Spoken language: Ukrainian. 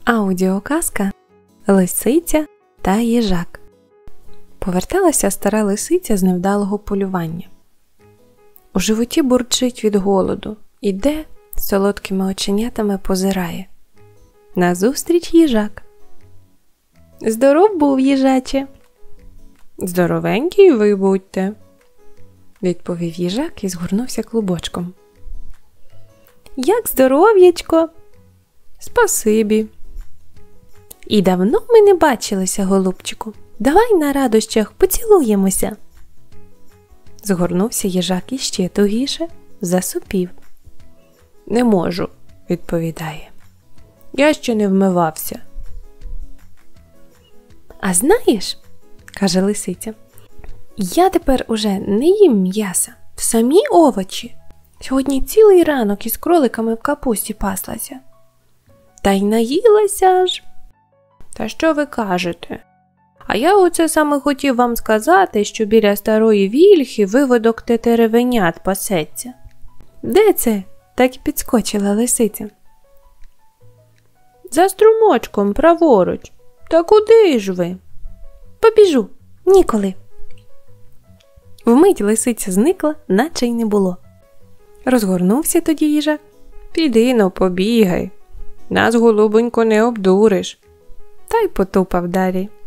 Аудіоказка «Лисиця та їжак». Поверталася стара лисиця з невдалого полювання. У животі бурчить від голоду, іде, солодкими оченятами позирає. Назустріч їжак. «Здоров був, їжаче!» «Здоровенький ви будьте!» відповів їжак і згорнувся клубочком. «Як здоров'ячко!» «Спасибі!» «І давно ми не бачилися, голубчику. Давай на радощах поцілуємося!» Згорнувся їжак іще тугіше, засопів. «Не можу», – відповідає. «Я ще не вмивався». «А знаєш, – каже лисиця, – я тепер уже не їм м'яса, самі овочі. Сьогодні цілий ранок із кроликами в капусті паслася. Та й наїлася ж». «Та що ви кажете? А я оце саме хотів вам сказати, що біля старої вільхи виводок тетеревенят пасеться». «Де це?» – так і підскочила лисиця. «За струмочком, праворуч. Та куди ж ви?» «Побіжу, ніколи». Вмить лисиця зникла, наче й не було. Розгорнувся тоді їжак. «Піди, но побігай. Нас, голубонько, не обдуриш». Та й потупав далі.